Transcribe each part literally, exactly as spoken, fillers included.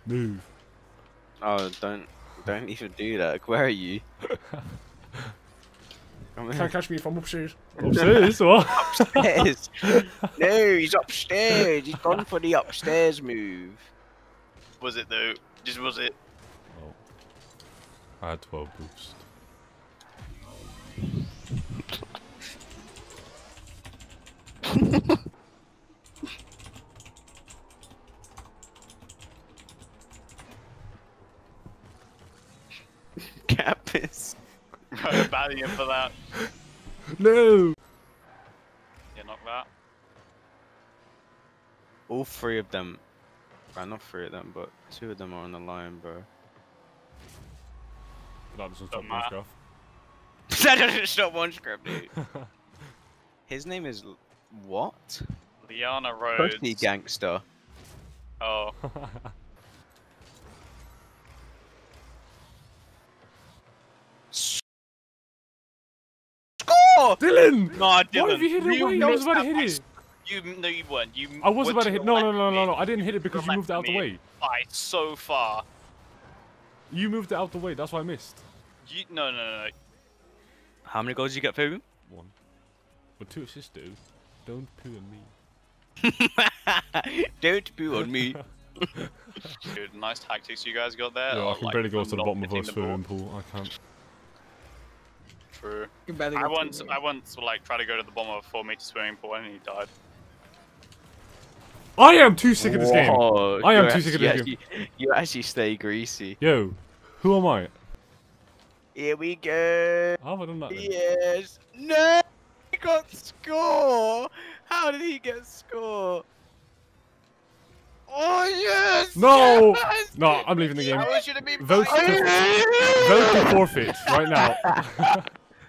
Move. Oh, don't, don't even do that. Where are you? Can't catch me if I'm upstairs. Upstairs? What? Upstairs. No, he's upstairs. He's gone for the upstairs move. Was it though? Just was it? Oh. I had twelve boost. Capis. Right, batting him for that. No! Yeah, knock that. All three of them. Well, not three of them, but two of them are on the line, bro. That doesn't Don't stop my matter. scuff. That doesn't stop one scrap, dude. His name is L- what? Liana Rhodes. Pussy Gangster. Oh. Score! Dylan! No, I didn't. Why have you hit it away? I was about to hit it. You no, you weren't. You. I was went about to hit. the No, left no, no, no, mid. no. I didn't hit it because you left moved it out the mid way. By so far. You moved it out the way. That's why I missed. You no no no. no. How many goals did you get, Fabian? One. But two assists, dude. Don't poo on me. Don't poo on me. Dude, nice tactics you guys got there. Yeah, Oh, I can like, barely go to the not bottom of hitting our the ball. swimming pool. I can't. True. You can barely I get once, through. I once like tried to go to the bottom of a four meter swimming pool and he died. I am too sick of this game. Whoa, I am you're too sick of this actually- You actually stay greasy. Yo, who am I? Here we go. How have I done that then? Yes. No. He got score. How did he get score? Oh yes. No! Yes! No, I'm leaving the game. How should it be? Vote to, vote to forfeit right now.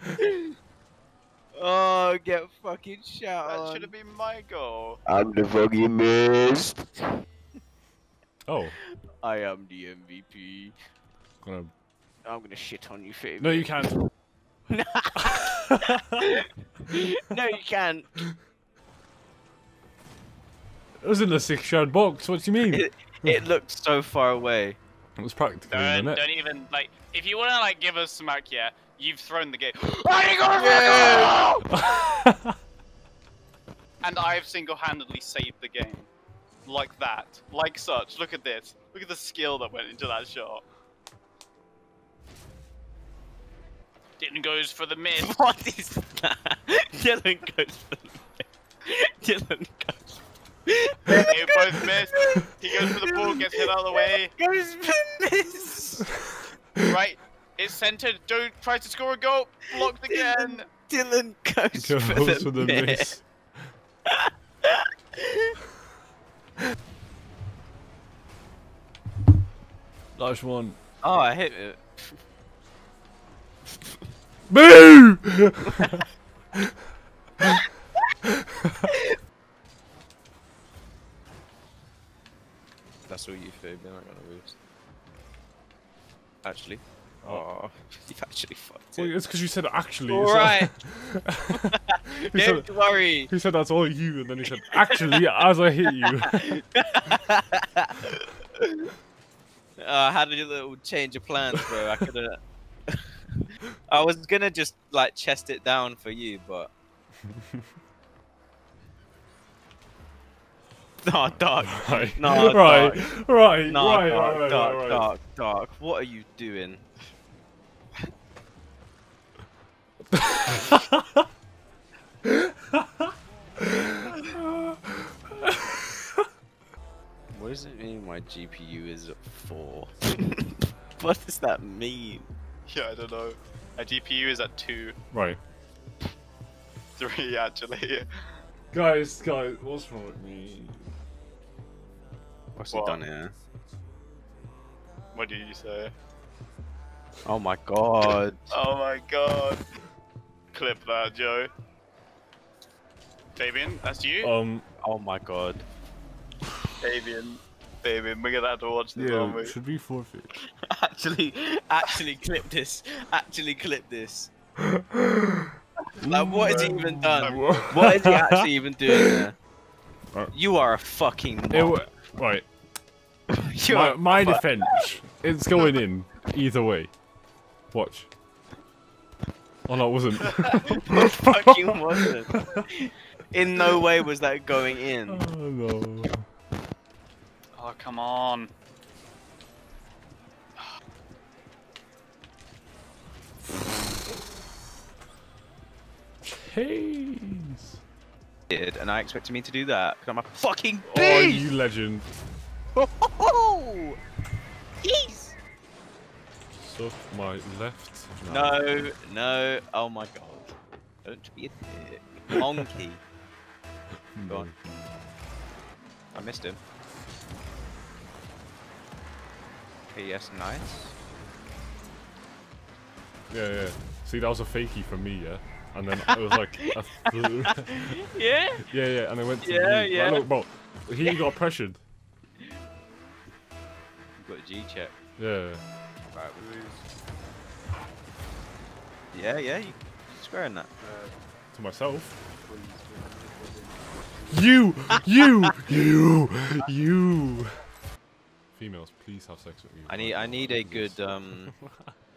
Oh, get fucking shot That on. should have been my goal. I'm the fucking mist. Oh, I am the M V P. gonna... I'm gonna shit on you, Fabian. No, you can't. No, you can't. It was in the six-yard box. What do you mean? It, it looked so far away. It was practically in Don't, the net. don't even like. If you wanna like give us smack, yeah, you've thrown the game. Yeah. And I've single-handedly saved the game, like that, like such. Look at this. Look at the skill that went into that shot. Dylan goes for the mid. What is that? Dylan goes for the Dylan goes. They both miss. He goes for the ball, gets hit out of the way. Goes for miss. Right, it's centered. Don't try to score a goal. Blocked again. Dylan goes, Goes for the, for the miss. miss. Last one. Oh, I hit it. Boo! That's all you, Fabian. I'm gonna lose. Actually. Oh. Oh, you've actually fucked Well, it. it's because you said actually. All so- right. he, said, Don't worry. he said that's all you, and then he said actually as I hit you. Uh, I had a little change of plans, bro. I could have. I was gonna just like chest it down for you, but. No, dark. Right, No, right, dark. right, No, right, dark, right, dark, right, right. dark, dark. What are you doing? What does it mean my G P U is at four? What does that mean? Yeah, I don't know. My G P U is at two, Right, three actually. guys, guys, what's wrong with me? What's What? he done here? What did you say? Oh my god. Oh my god. Clip that, Joe. Fabian, that's you? Um, Oh my god. Fabian. Fabian, we're gonna have to watch this, aren't yeah, we? should we forfeit? Actually, actually clip this. Actually clip this. Like, what has he even done? What is he actually even doing there? Right. You are a fucking It mob. wa- right. You're My, a my papa. defense, it's going in either way. Watch. Oh no, it wasn't. It fucking wasn't. In no way was that going in. Oh no. Oh, come on. Jeez. Did and I expected me to do that because I'm a fucking Oh, beast. you legend. Oh, jeez. Suck my left. No, no. Oh my god. Don't be a dick. Monkey. Go on. I missed him. Okay, yes, nice. Yeah, yeah. See, that was a fakie from me, yeah? And then it was like... a th- Yeah? yeah, yeah, and I went to Yeah, you. yeah. But look, bro, he got pressured. You've got a G check. Yeah. Right, we lose. Yeah, yeah, you squaring that. To myself. You! You! You! You! Females, please have sex with me. I need I need a good um